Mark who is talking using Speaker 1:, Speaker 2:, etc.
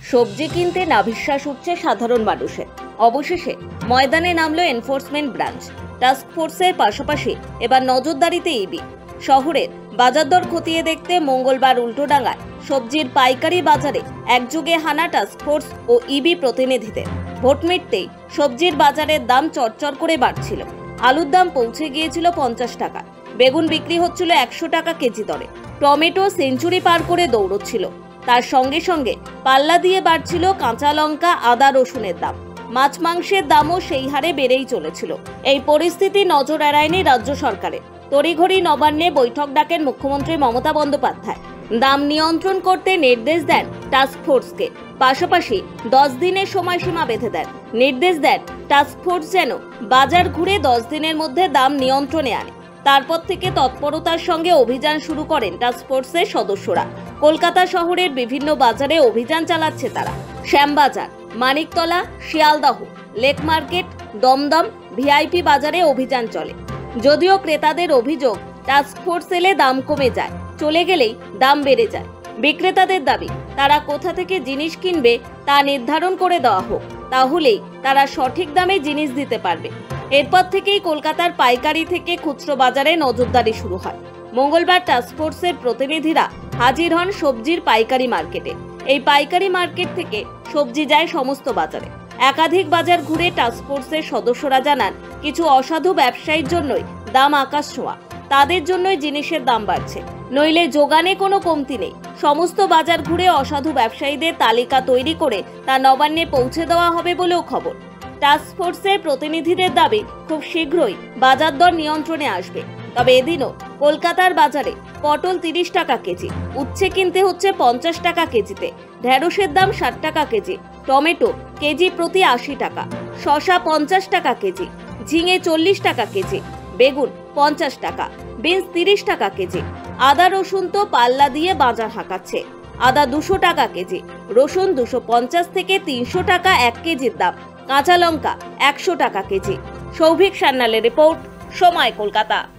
Speaker 1: সবজি কিনতে নাভিশ্বাস উঠছে সাধারণ মানুষের। অবশেষে ময়দানে নামলো এনফোর্সমেন্ট ব্রাঞ্চ। টাস্ক ফোর্সের পাশাপাশি এবার নজরদারিতে ইবি। শহরের বাজার দর খতিয়ে দেখতে মঙ্গলবার উল্টোডাঙ্গায় সবজির পাইকারি বাজারে একযোগে হানা টাস্ক ফোর্স ও ইবি প্রতিনিধিদের। ভোট মিটতেই সবজির বাজারের দাম চড়চড় করে বাড়ছিল। আলুর দাম পৌঁছে গিয়েছিল 50 টাকা, বেগুন বিক্রি হচ্ছিল 100 টাকা কেজি দরে, টমেটো সেঞ্চুরি পার করে দৌড়চ্ছিল। তার সঙ্গে সঙ্গে পাল্লা দিয়ে বাড়ছিল কাঁচা লঙ্কা, আদা, রসুনের দাম। মাছ মাংসের দামও সেই হারে বেড়েই চলেছিল। এই পরিস্থিতি নজর এড়ায়নি রাজ্য সরকারের। তড়িঘড়ি নবান্নে বৈঠক ডাকেন মুখ্যমন্ত্রী মমতা বন্দ্যোপাধ্যায়। দাম নিয়ন্ত্রণ করতে নির্দেশ দেন টাস্ক ফোর্সকে। পাশাপাশি 10 দিনের সময়সীমা বেঁধে দেন। নির্দেশ দেন টাস্ক ফোর্স যেন বাজার ঘুরে 10 দিনের মধ্যে দাম নিয়ন্ত্রণে আনে। তারপর থেকে তৎপরতার সঙ্গে অভিযান শুরু করেন টাস্ক ফোর্সের সদস্যরা। কলকাতা শহরের বিভিন্ন বাজারে অভিযান চালাচ্ছে তারা। Shyambazar, Maniktala, Sealdah, Lake Market, Dumdum, VIP বাজারে অভিযান চলে। যদিও ক্রেতাদের অভিযোগ, টাস্ক ফোর্স এলে দাম কমে যায়, চলে গেলেই দাম বেড়ে যায়। বিক্রেতাদের দাবি, তারা কোথা থেকে জিনিস কিনবে তা নির্ধারণ করে দেওয়া হোক, তাহলেই তারা সঠিক দামে জিনিস দিতে পারবে। এরপর থেকেই কলকাতার পাইকারি থেকে খুচরো বাজারে নজরদারি শুরু হয়। মঙ্গলবার টাস্ক ফোর্সের প্রতিনিধিরা হাজির হন সবজির পাইকারি মার্কেটে। এই পাইকারি মার্কেট থেকে সবজি যায় সমস্ত বাজারে। একাধিক বাজার ঘুরে টাস্ক ফোর্সের সদস্যরা জানান, কিছু অসাধু ব্যবসায়ীর জন্যই দাম আকাশ ছোঁয়া। তাদের জন্যই জিনিসের দাম বাড়ছে, নইলে যোগানে কোনো কমতি নেই। সমস্ত বাজার ঘুরে অসাধু ব্যবসায়ীদের তালিকা তৈরি করে তা নবান্নে পৌঁছে দেওয়া হবে বলেও খবর। টাস্ক ফোর্সের প্রতিনিধিদের দাবি, খুব শীঘ্রই বাজার দর নিয়ন্ত্রণে আসবে। তবে এদিনও কলকাতার বাজারে পটল 30 টাকা কেজি, উচ্ছে কিনতে হচ্ছে 50 টাকা কেজিতে, ঢেঁড়সের দাম 60 টাকা কেজি, টমেটো কেজি প্রতি 80 টাকা, শসা 50 টাকা কেজি, ঝিঙে 40 টাকা কেজি, বেগুন 50 টাকা, বিনস 30 টাকা কেজি। আদা রসুন তো পাল্লা দিয়ে বাজার হাঁকাচ্ছে। আদা 200 টাকা কেজি, রসুন 250 থেকে 300 টাকা 1 কেজির দাম, কাঁচা লঙ্কা 100 টাকা কেজি। সৌভিক সান্যালের রিপোর্ট, সময় কলকাতা।